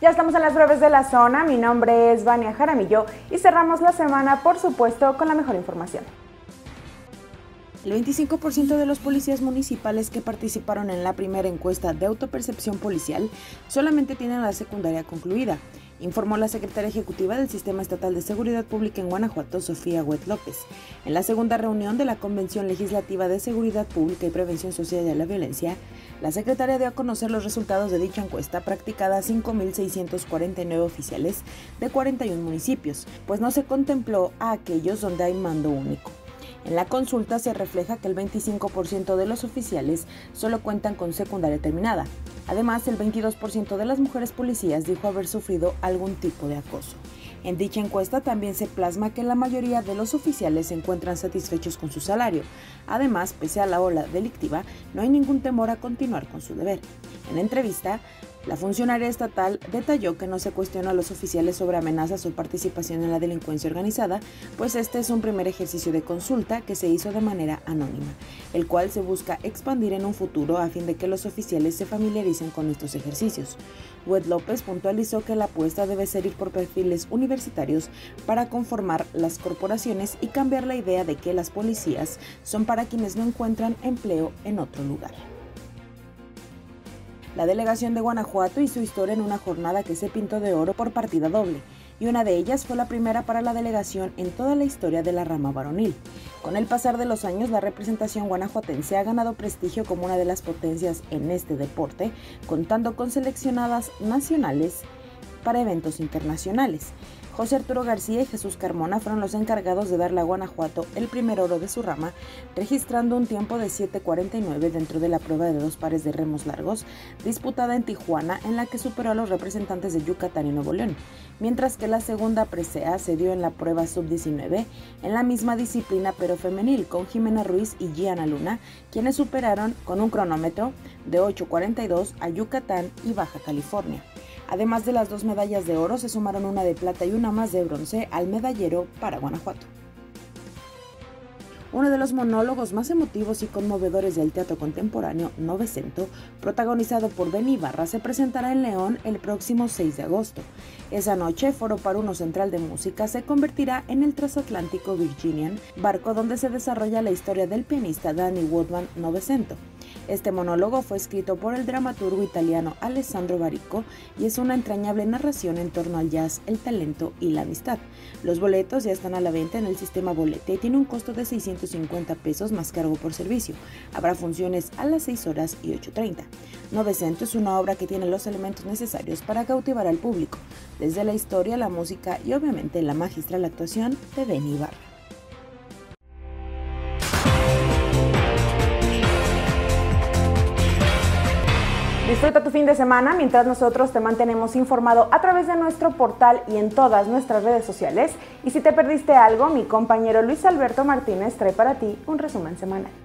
Ya estamos en las breves de la zona, mi nombre es Vania Jaramillo y cerramos la semana, por supuesto, con la mejor información. El 25% de los policías municipales que participaron en la primera encuesta de autopercepción policial solamente tienen la secundaria concluida, informó la secretaria ejecutiva del Sistema Estatal de Seguridad Pública en Guanajuato, Sofía Huet López. En la segunda reunión de la Convención Legislativa de Seguridad Pública y Prevención Social de la Violencia, la secretaria dio a conocer los resultados de dicha encuesta practicada a 5.649 oficiales de 41 municipios, pues no se contempló a aquellos donde hay mando único. En la consulta se refleja que el 25% de los oficiales solo cuentan con secundaria terminada. Además, el 22% de las mujeres policías dijo haber sufrido algún tipo de acoso. En dicha encuesta también se plasma que la mayoría de los oficiales se encuentran satisfechos con su salario. Además, pese a la ola delictiva, no hay ningún temor a continuar con su deber. En la entrevista, la funcionaria estatal detalló que no se cuestiona a los oficiales sobre amenazas o participación en la delincuencia organizada, pues este es un primer ejercicio de consulta que se hizo de manera anónima, el cual se busca expandir en un futuro a fin de que los oficiales se familiaricen con estos ejercicios. Huet López puntualizó que la apuesta debe ser ir por perfiles universitarios para conformar las corporaciones y cambiar la idea de que las policías son para quienes no encuentran empleo en otro lugar. La delegación de Guanajuato hizo historia en una jornada que se pintó de oro por partida doble, y una de ellas fue la primera para la delegación en toda la historia de la rama varonil. Con el pasar de los años, la representación guanajuatense ha ganado prestigio como una de las potencias en este deporte, contando con seleccionadas nacionales para eventos internacionales. José Arturo García y Jesús Carmona fueron los encargados de darle a Guanajuato el primer oro de su rama, registrando un tiempo de 7:49 dentro de la prueba de 2 pares de remos largos, disputada en Tijuana, en la que superó a los representantes de Yucatán y Nuevo León, mientras que la segunda presea se dio en la prueba sub-19, en la misma disciplina pero femenil, con Jimena Ruiz y Gianna Luna, quienes superaron con un cronómetro de 8:42 a Yucatán y Baja California. Además de las 2 medallas de oro, se sumaron una de plata y una más de bronce al medallero para Guanajuato. Uno de los monólogos más emotivos y conmovedores del teatro contemporáneo, Novecento, protagonizado por Benny Ibarra, se presentará en León el próximo 6 de agosto. Esa noche, Foro Paruno Central de Música se convertirá en el transatlántico Virginian, barco donde se desarrolla la historia del pianista Danny Woodman Novecento. Este monólogo fue escrito por el dramaturgo italiano Alessandro Baricco y es una entrañable narración en torno al jazz, el talento y la amistad. Los boletos ya están a la venta en el sistema Bolete y tiene un costo de 650 pesos más cargo por servicio. Habrá funciones a las 6 horas y 8:30. Novecento es una obra que tiene los elementos necesarios para cautivar al público, desde la historia, la música y obviamente la magistral actuación de Benny Ibarra. Disfruta tu fin de semana mientras nosotros te mantenemos informado a través de nuestro portal y en todas nuestras redes sociales. Y si te perdiste algo, mi compañero Luis Alberto Martínez trae para ti un resumen semanal.